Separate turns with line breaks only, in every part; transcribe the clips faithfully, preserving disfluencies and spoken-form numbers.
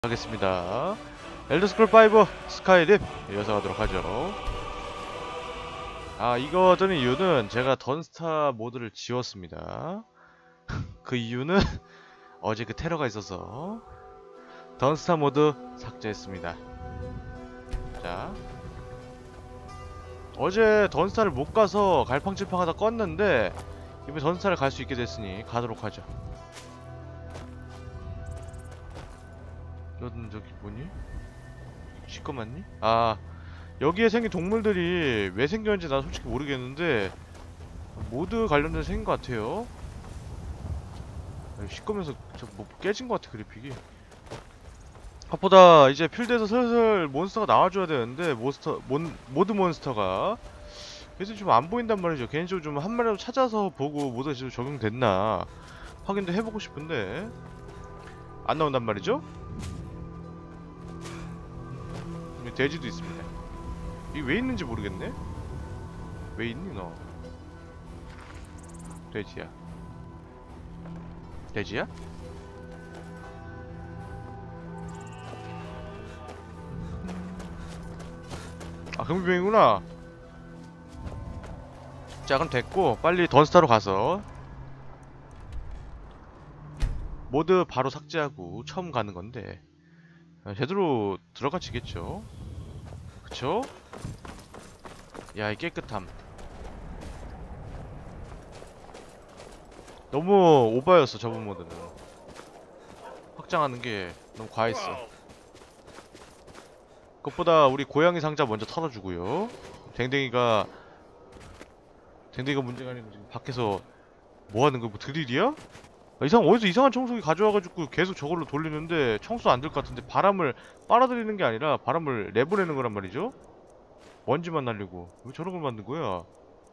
하겠습니다. 엘더스크롤 파이브 스카이림 이어서 가도록 하죠. 아, 이거 하던 이유는 제가 던스타 모드를 지웠습니다. 그 이유는 어제 그 테러가 있어서 던스타 모드 삭제했습니다. 자, 어제 던스타를 못 가서 갈팡질팡하다 껐는데 이번에 던스타를 갈 수 있게 됐으니 가도록 하죠. 너는 저기 뭐니? 시꺼멓니? 아, 여기에 생긴 동물들이 왜 생겼는지 난 솔직히 모르겠는데 모드 관련돼서 생긴 것 같아요. 시꺼면서 뭐 깨진 것 같아, 그래픽이. 무엇보다 이제 필드에서 슬슬 몬스터가 나와줘야 되는데 몬스터, 몬, 모드 몬스터가 그래서 좀 안 보인단 말이죠. 개인적으로 좀 한 마리라도 찾아서 보고 모드가 지금 적용됐나 확인도 해보고 싶은데 안 나온단 말이죠. 돼지도 있습니다. 이게 왜 있는지 모르겠네? 왜 있니 너? 돼지야. 돼지야? 아, 금비병이구나. 자, 그럼 됐고 빨리 던스타로 가서 모드 바로 삭제하고 처음 가는 건데 제대로 들어가지겠죠? 그쵸? 야, 이 깨끗함 너무 오버였어. 저번 모드는 확장하는 게 너무 과했어. 그것보다 우리 고양이 상자 먼저 털어주고요. 댕댕이가 댕댕이가 문제가 아니고 지금 밖에서 뭐하는 거야? 뭐 드릴이야? 아, 이상 어디서 이상한 청소기 가져와가지고 계속 저걸로 돌리는데 청소 안 될 것 같은데 바람을 빨아들이는 게 아니라 바람을 내보내는 거란 말이죠? 먼지만 날리고 왜 저런 걸 만든 거야?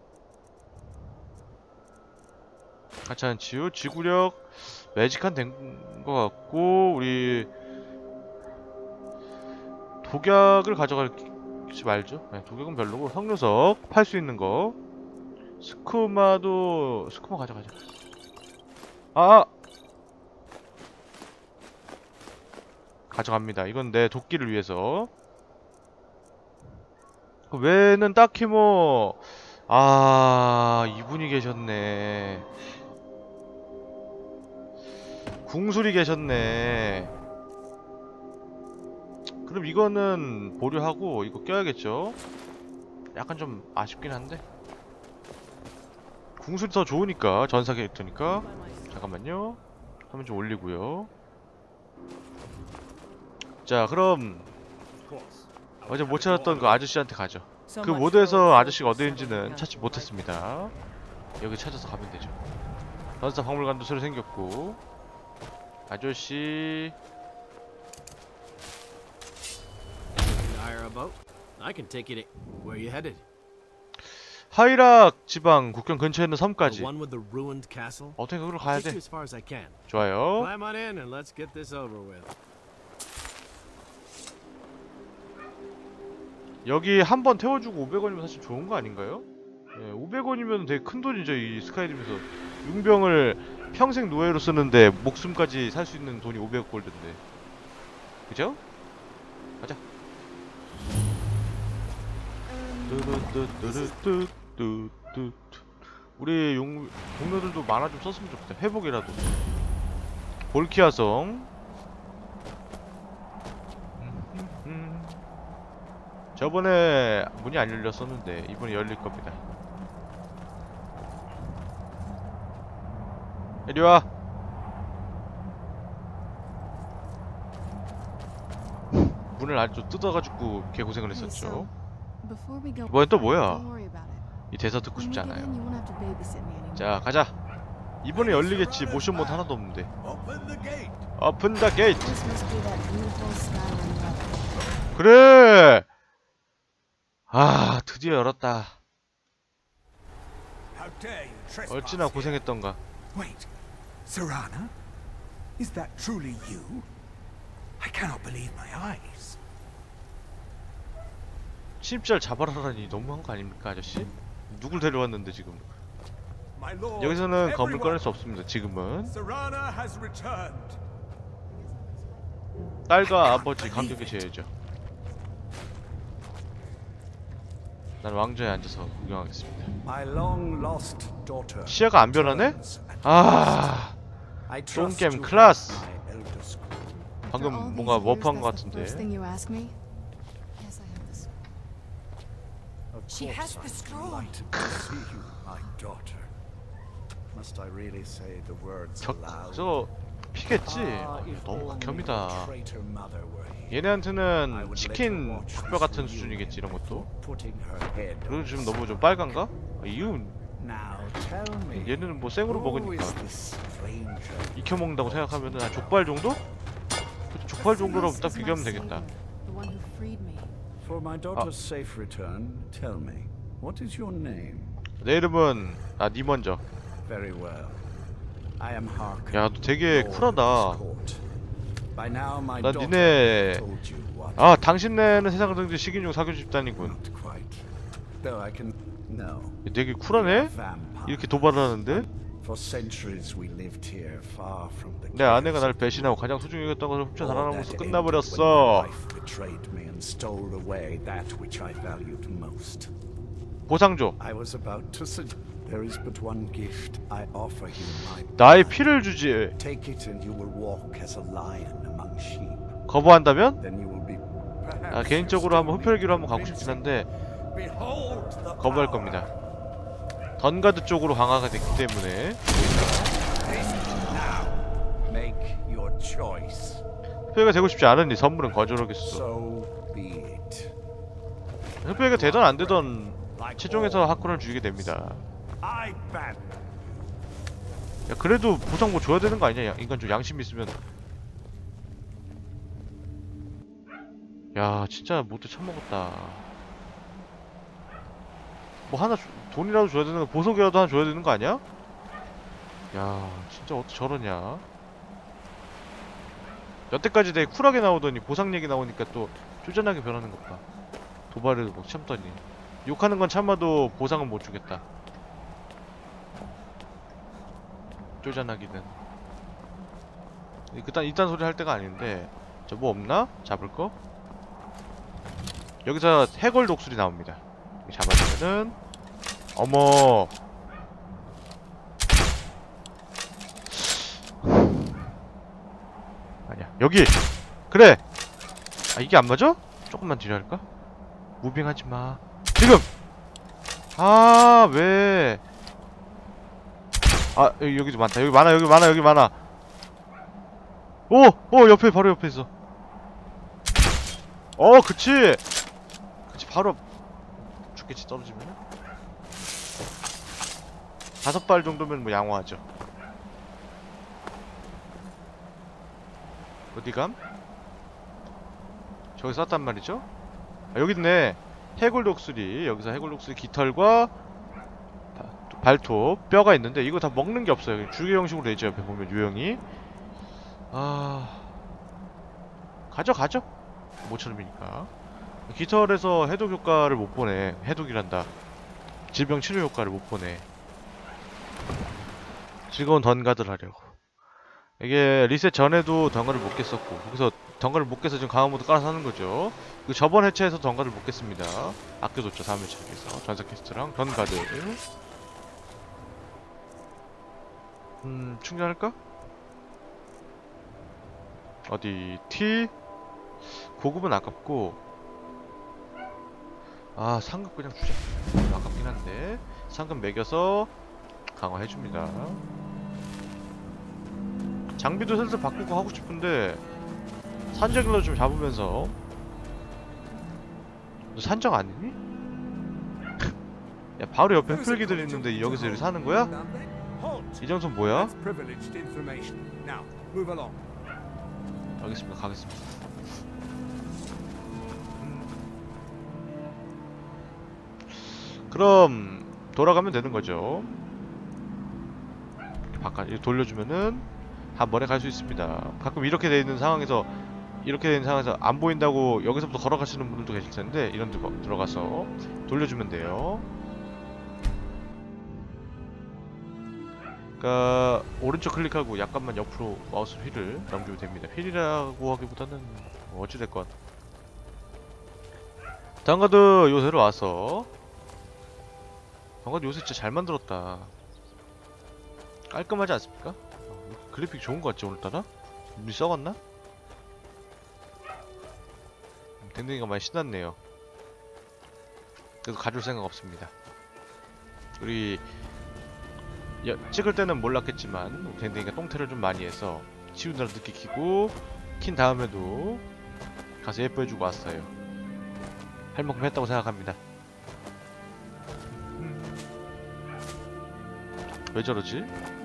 하찮지요? 지구력 매직한 된 것 같고 우리 독약을 가져갈지 말죠. 네, 독약은 별로고 석류석 팔 수 있는 거 스쿠마도 스쿠마 가져가자. 아! 가져갑니다. 이건 내 도끼를 위해서. 그 외에는 딱히 뭐... 아... 이분이 계셨네. 궁술이 계셨네. 그럼 이거는 보류하고 이거 껴야겠죠? 약간 좀 아쉽긴 한데 궁술이 더 좋으니까 전사 캐릭터니까. 잠깐만요. 한번 좀 올리고요. 자, 그럼 어제 못 찾았던 그 아저씨한테 가죠. 그 모드에서 아저씨가 어디인지는 찾지 못했습니다. 여기 찾아서 가면 되죠. 전사 박물관도 새로 생겼고. 아저씨 하이락 지방 국경 근처에 있는 섬까지 어떻게 그걸로 가야 돼. 좋아요. 여기 한 번 태워주고 오백 원이면 사실 좋은 거 아닌가요? 예, 오백 원이면 되게 큰 돈이죠. 이 스카이림에서 용병을 평생 노예로 쓰는데 목숨까지 살 수 있는 돈이 오백 골드인데. 그죠? 가자. 뚜루뚜뚜루뚜뚜뚜. 우리 용, 동료들도 만화 좀 썼으면 좋겠다. 회복이라도. 볼키아성. 저번에 문이 안 열렸었는데 이번에 열릴 겁니다. 이리와. 문을 아주 뜯어가지고 개고생을 했었죠. 이번엔 또 뭐야? 이 대사 듣고 싶지 않아요. 자, 가자. 이번에 열리겠지. 모션 모드 하나도 없는데. 오픈 더 게이트. 그래. 아, 드디어 열었다. 얼마나 고생했던가.
Wait, Serana? Is that truly you? I cannot believe my eyes.
침입자를 잡아라라니 너무한 거 아닙니까, 아저씨? 누굴 데려왔는데 지금? 여기서는 검을 꺼낼 수 없습니다. 지금은. 딸과 아버지 간격에 재야죠. 난 왕좌에 앉아서 구경하겠습니다.
My long lost daughter.
시야가 안 변하네?
returns at
아,
I trust
게임
you
클라스.
have my elder scroll.
방금 뭔가 워프한 것 같은데.
Of
She has
course
the
I'm
scroll.
delighted to see you, my daughter. Must I really say the words
적,
aloud?
저 피겠지?
Ah,
어,
if
너무
only
극혐이다.
the traitor mother were here. I
얘네한테는
would let her
치킨
watch
닭뼈
this
같은
reunion
수준이겠지 이런 것도.
before putting her head
그리고
on
지금
the
너무 좀
stake.
빨간가? 아, 이건
Now tell me,
얘네는 뭐 생으로
who
먹으니까
is this stranger?
익혀 먹는다고 생각하면은 한 족발 정도? 그 족발 정도로 딱 비교하면 되겠다.
For my daughter's safe return, tell me, what is your name?
내 이름은 아, 니 먼저.
Very well. I am Harker.
야, 너 되게
Lord of
쿨하다.
this court. By now my
난
daughter
니네
told you what.
아, 당신네는 세상 등지 식인종 사교 집단이군.
Not quite. Though I can no.
되게 쿨하네?
Vampire.
이렇게 도발하는데?
For centuries we lived here, far from the
내 아내가
cares
날
of
배신하고 가장 소중히 여겼던 것을 훔쳐
all
달아나면서
that ended
끝나버렸어.
when my wife betrayed me and stole away that which I valued most.
보상 줘.
I was about to suggest there is but one gift I offer you, my
나의
blood.
피를 주지.
Take it and you will walk as a lion among sheep.
거부한다면?
Then you will be
아, 개인적으로 한번 흡혈귀로 한번 가고 싶긴 한데
Behold the
거부할
power.
겁니다. 던가드 쪽으로 강화가 됐기 때문에
Now make your choice.
흡혈귀가 되고 싶지 않으니 선물은 거절하겠어.
So be it.
흡혈귀가 되던 안 되던 최종에서 하쿠를 주게 됩니다.
I ban.
야, 그래도 보상 뭐 줘야 되는 거 아니냐? 양- 인간 좀 양심 있으면. 야, 진짜 모두 처먹었다. 뭐 하나 주, 돈이라도 줘야 되는 거, 보석이라도 하나 줘야 되는 거 아니야? 야, 진짜 어떻게 저러냐? 여태까지 되게 쿨하게 나오더니 보상 얘기 나오니까 또 쪼잔하게 변하는 것 봐. 도발을 못 참더니. 욕하는 건 참아도 보상은 못 주겠다. 쪼잔하기는. 그딴 이딴 소리 할 때가 아닌데. 저 뭐 없나? 잡을 거? 여기서 해골 독수리 나옵니다. 여기 잡아주면은 어머. 아니야, 여기. 그래. 아, 이게 안 맞아? 조금만 뒤로 할까? 무빙하지 마. 지금. 아, 왜? 아, 여기, 여기도 많다. 여기 많아. 여기 많아. 여기 많아. 오, 오, 옆에 바로 옆에 있어. 어, 그치. 그치, 바로 죽겠지, 떨어지면. 다섯 발 정도면 뭐 양호하죠. 어디감? 저기 쐈단 말이죠? 아, 여기 있네. 해골 독수리. 여기서 해골 독수리 깃털과 바- 발톱, 뼈가 있는데 이거 다 먹는 게 없어요. 줄기 형식으로 되죠. 옆에 보면 유형이. 아, 가져 가져. 모처럼이니까. 깃털에서 해독 효과를 못 보네. 해독이란다. 질병 치료 효과를 못 보네. 즐거운 던가들 하려고. 이게 리셋 전에도 던가를 못 깼었고, 거기서 던가를 못 깨서 지금 강화 모드 깔아서 하는 거죠. 그 저번 회차에서 던가를 못 깼습니다. 아껴뒀죠. 다음 회차에서 전사 퀘스트랑 던가드. 음, 충전할까? 어디 T? 고급은 아깝고, 아, 상급 그냥 주자. 아깝긴 한데 상급 매겨서 강화해줍니다. 장비도 슬슬 바꾸고 하고 싶은데 산적일로 좀 잡으면서. 너 산적 아니니? 야, 바로 옆에 흡혈귀들 있는데 여기서 이렇게 사는 거야? 이 장소 뭐야?
That's privileged information. Now, move along.
알겠습니다. 가겠습니다. 음. 그럼 돌아가면 되는 거죠. 바깥 이렇게 돌려주면은 한 번에 갈 수 있습니다. 가끔 이렇게 돼 있는 상황에서 이렇게 된 상황에서 안 보인다고 여기서부터 걸어가시는 분들도 계실 텐데 이런 데 들어가서 돌려주면 돼요. 그니까 오른쪽 클릭하고 약간만 옆으로 마우스 휠을 넘기면 됩니다. 휠이라고 하기보다는 뭐 어찌됐건 단가드 요새로 와서 단가드 요새 진짜 잘 만들었다. 깔끔하지 않습니까? 어, 그래픽 좋은 것 같지 오늘따라? 눈이 썩었나? 댕댕이가 많이 신났네요. 그래서 가져올 생각 없습니다. 우리 야, 찍을 때는 몰랐겠지만 댕댕이가 똥태를 좀 많이 해서 치우느라 늦게 키고 킨 다음에도 가서 예뻐해주고 왔어요. 할 만큼 했다고 생각합니다. 음. 왜 저러지?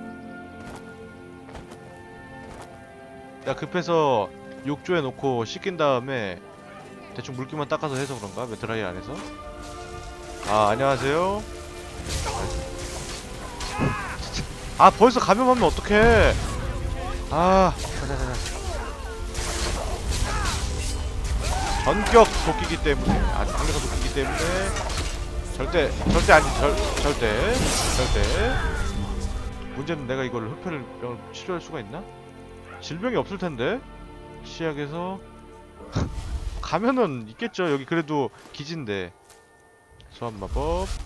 나 급해서 욕조에 놓고 씻긴 다음에 대충 물기만 닦아서 해서 그런가? 매트라이 안에서? 아 안녕하세요. 아 벌써 감염하면 어떡해. 아 자자자자. 전격 도끼기 때문에 아 방내가 도끼기 때문에 절대 절대 아니 절 절대 절대 문제는 내가 이걸 흡혈병을 치료할 수가 있나? 질병이 없을 텐데 치약에서 가면은 있겠죠. 여기 그래도 기지인데 소환 마법.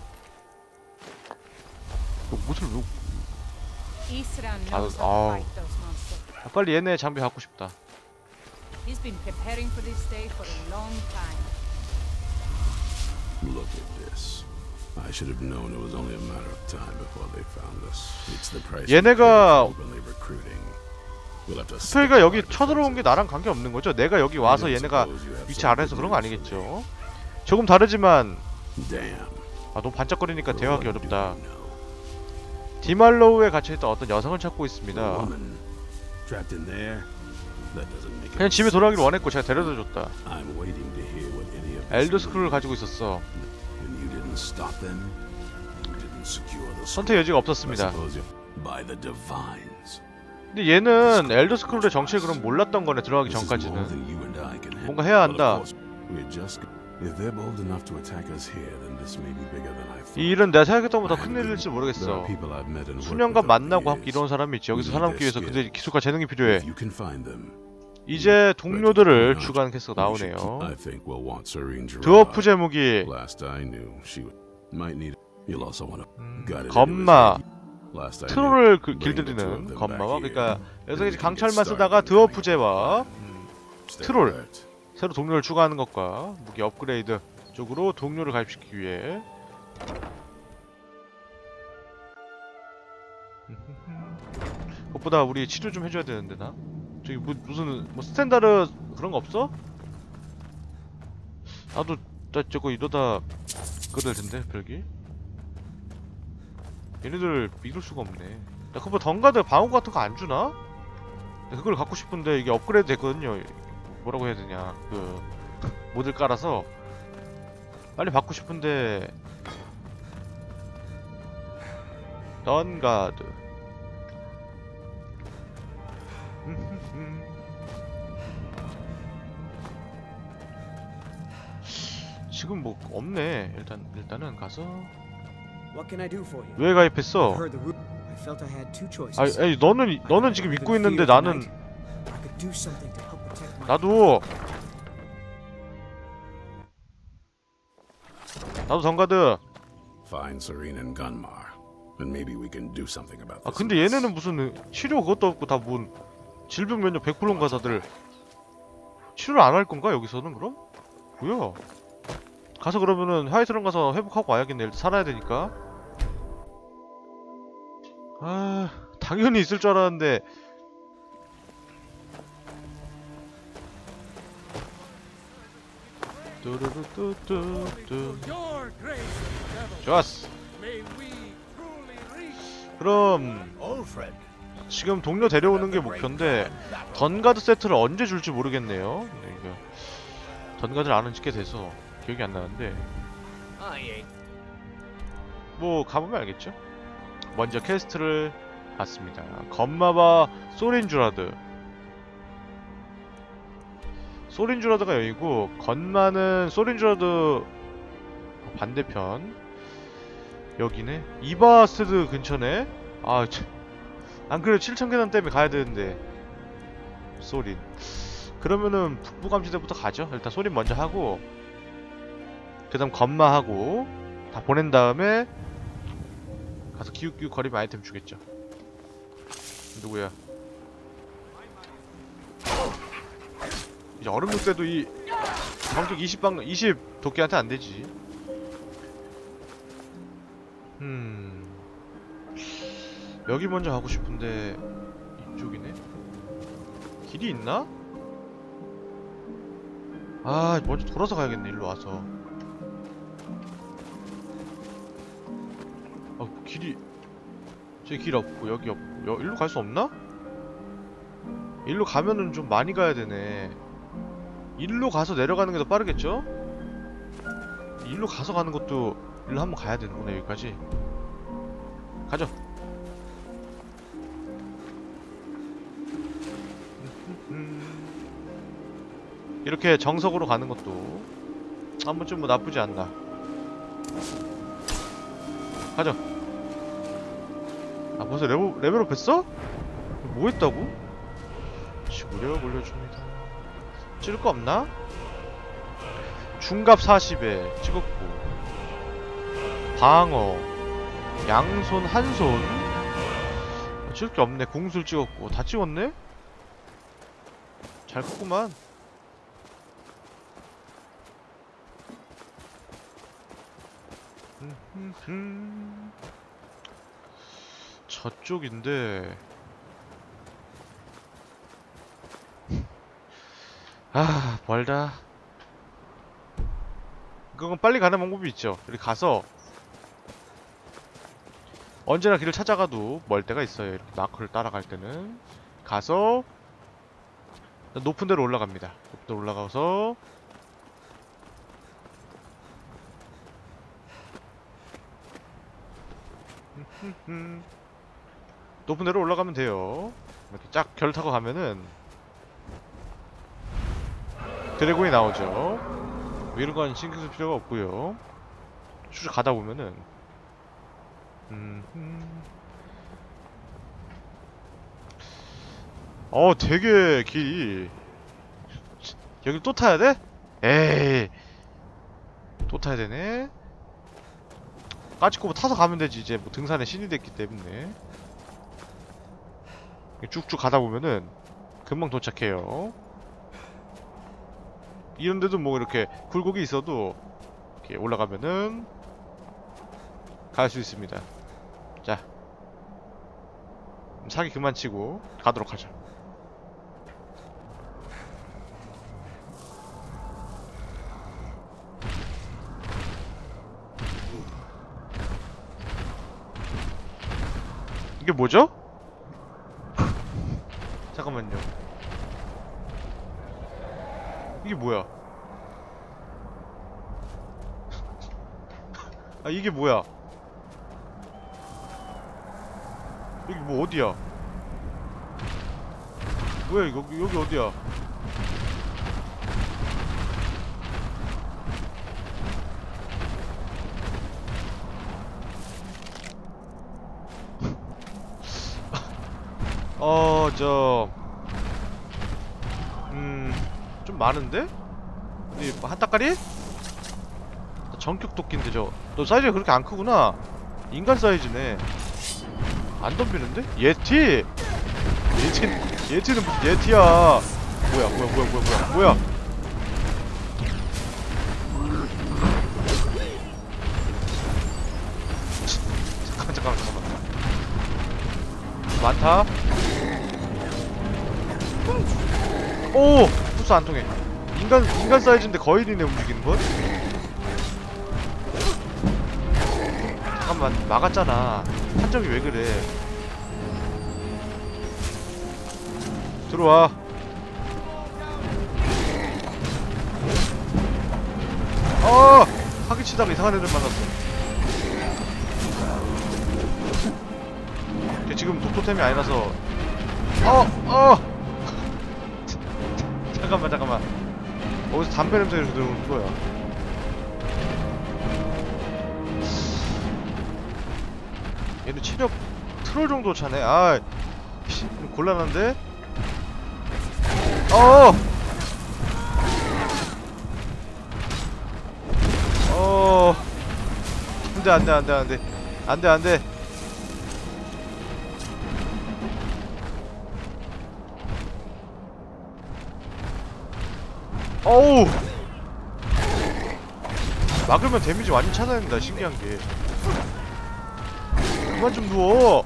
어, 무슨 뭐
Isran
아,
knows how to
아우.
fight those monsters.
아, 빨리 얘네 장비 갖고 싶다.
He's been preparing for this day for a long time.
Look at this. I should have known it was only a matter of time before they found us. It's the price.
얘네가
recruiting. We'll have to
스펠가 여기 쳐들어온 게 나랑 관계 없는 거죠? 내가 여기 와서 얘네가 위치 알아서 그런 거 아니겠죠? 조금 다르지만 아 너무 반짝거리니까 대화하기 어렵다. 디말로우에 갇혀있던 어떤 여성을 찾고 있습니다. 그냥 집에 돌아가기를 원했고 제가 데려다줬다. 엘더 스크롤을 가지고 있었어. 선택 여지가 없었습니다. 근데 얘는 엘더 스크롤의 정체를 그럼 몰랐던 거네. 들어가기 전까지는 뭔가 해야 한다. 이 일은 내가 생각했던 것보다 큰 일일지 모르겠어. 수년간 만나고 함께 이런 사람이 있지. 여기서 살아남기 위해서 근데 기술과 재능이 필요해. 이제 동료들을 추가하는 캐스가 나오네요. 드워프 제목이 음, 건마 트롤을 그, 길들이는 건마와 그러니까 여기서 강철만 쓰다가 드워프 제와 음, 트롤 새로 동료를 추가하는 것과 무기 업그레이드 쪽으로 동료를 가입시키기 위해 그것보다 우리 치료 좀 해줘야 되는데 나 저기 뭐, 무슨 뭐 스탠다드 그런 거 없어? 나도 나 저거 이러다 그럴 텐데 별기 얘네들 믿을 수가 없네. 나 그거 던가드 방어 같은 거 안 주나? 그걸 갖고 싶은데 이게 업그레이드 됐거든요. 뭐라고 해야 되냐 그 모드를 깔아서 빨리 받고 싶은데 던가드 지금 뭐 없네. 일단 일단은 가서 왜 가입했어? 아, 에이 너는 너는 지금 믿고 있는데 나는 나도 나도 던가드. 아 근데 얘네는 무슨 치료 그것도 없고 다 뭔 질병 면역 백 퍼센트인가 다들 치료를 안 할 건가 여기서는 그럼? 뭐야? 가서 그러면은 하이트론 가서 회복하고 와야겠네. 일단 살아야 되니까. 아 당연히 있을 줄 알았는데 뚜루루뚜뚜뚜 좋았어. 그럼 지금 동료 데려오는 게 목표인데 던가드 세트를 언제 줄지 모르겠네요. 던가드를 아는 지 꽤 돼서 기억이 안 나는데 뭐 가보면 알겠죠? 먼저 퀘스트를 받습니다. 건마바 소린주라드. 소린주라드가 여기고 건마는 소린주라드 반대편 여기네. 이바스드 근처네. 아 참. 안 그래도 칠천 계단 때문에 가야 되는데. 소린. 그러면은 북부감지대부터 가죠. 일단 소린 먼저 하고, 그 다음 건마하고 다 보낸 다음에 가서 기웃기웃 거리면 아이템 주겠죠. 누구야? 이제 얼음 늑대도 이 성격 이십 방 이십 도끼한테 안 되지. 음. 여기 먼저 가고 싶은데 이쪽이네. 길이 있나? 아, 먼저 돌아서 가야겠네. 일로 와서. 아, 길이 저기 길 없고 여기 없고 여, 일로 갈 수 없나? 일로 가면은 좀 많이 가야 되네. 일로 가서 내려가는 게 더 빠르겠죠? 일로 가서 가는 것도 일로 한번 가야 되는구나. 여기까지 가죠. 이렇게 정석으로 가는 것도 한 번쯤 뭐 나쁘지 않나. 가죠. 아, 벌써 레벨, 레벨업 했어? 뭐 했다고? 지구력 올려줍니다. 찍을 거 없나? 중갑 사십에 찍었고, 방어, 양손, 한손 찍을 게 없네. 궁술 찍었고 다 찍었네? 잘 컸구만. 저쪽인데. 아, 멀다. 그건 빨리 가는 방법이 있죠. 이렇게 가서 언제나 길을 찾아가도 멀 때가 있어요. 이렇게 마크를 따라갈 때는 가서 높은 데로 올라갑니다. 높은 데로 올라가서 높은 데로 올라가면 돼요. 이렇게 쫙 결 타고 가면은 드래곤이 나오죠. 뭐 이런 건 신경 쓸 필요가 없고요. 쭉 가다 보면은 음, 음. 어, 되게 길이. 여길 또 타야 돼? 에이, 또 타야 되네. 까짓거 뭐 타서 가면 되지. 이제 뭐 등산의 신이 됐기 때문에. 쭉쭉 가다 보면은 금방 도착해요. 이런데도 뭐 이렇게 굴곡이 있어도 이렇게 올라가면은 갈 수 있습니다. 자, 사기 그만 치고 가도록 하죠. 이게 뭐죠? 잠깐만요. 이게 뭐야? 아, 이게 뭐야? 여기 뭐 어디야? 뭐야, 여기, 여기 어디야? 어, 저, 음, 좀 많은데? 이, 한 따까리? 전격 도끼인데, 저, 너 사이즈가 그렇게 안 크구나. 인간 사이즈네. 안 덤비는데? 예티! 예티는, 예티는 무슨 예티야. 뭐야, 뭐야, 뭐야, 뭐야, 뭐야, 뭐야. 잠깐만, 잠깐만, 잠깐만. 많다. 오! 부스 안 통해. 인간, 인간 사이즈인데 거인이네, 움직이는 건? 잠깐만, 막았잖아. 한정이 왜 그래? 들어와. 어! 사기치다가 이상한 애들 만났어. 걔 지금 독토템이 아니라서. 어! 어! 잠깐만, 잠깐만. 어디서 담배 냄새가 이렇게 들어오는 거야? 얘는 체력 트롤 정도 차네. 아, 씨, 좀 곤란한데? 어! 어! 안돼 안돼 안돼 안돼 안돼 안돼. 어우! 막으면 데미지 완전 차단된다. 신기한게. 그만 좀 누워.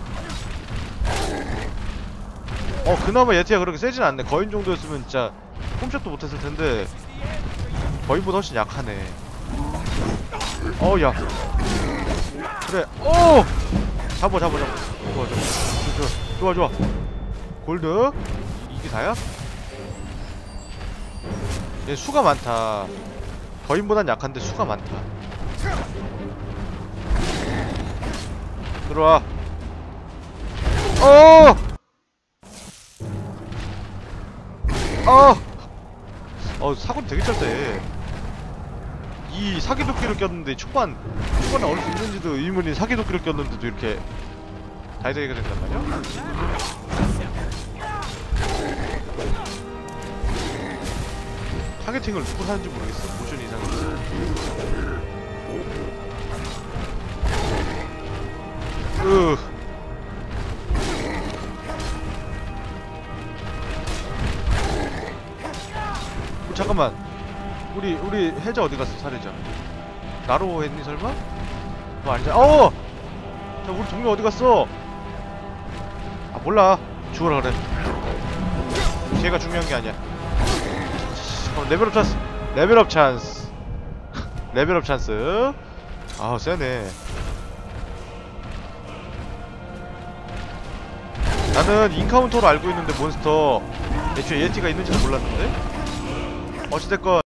어 그나마 예티가 그렇게 세진 않네. 거인 정도였으면 진짜 홈샷도 못했을텐데 거인보다 훨씬 약하네. 어우야 그래. 오! 잡아 잡아 잡아. 좋아 좋아 좋아 좋아 좋아. 골드. 이, 이게 다야? 얘 수가 많다. 거인보단 약한데 수가 많다. 들어와. 어! 어! 어 사고는 되게 짧대. 이 사기도끼를 꼈는데 초반 초반에 어느 수 있는지도 의문인 사기도끼를 꼈는데도 이렇게 다이다이가 된단 말이야? 타겟팅을 누구 하는지 모르겠어. 모션 이상해서. 으. 어, 잠깐만. 우리 우리 해자 어디 갔어? 살해자. 나로 했니 설마? 너 아니잖아. 어! 자 우리 동료 어디 갔어? 아 몰라. 죽어라 그래. 걔가 중요한 게 아니야. 어, 레벨업 찬스. 레벨업 찬스. 레벨업 찬스. 아우 세네. 나는 인카운터로 알고 있는데 몬스터 애초에 예티가 있는지도 몰랐는데. 어찌됐건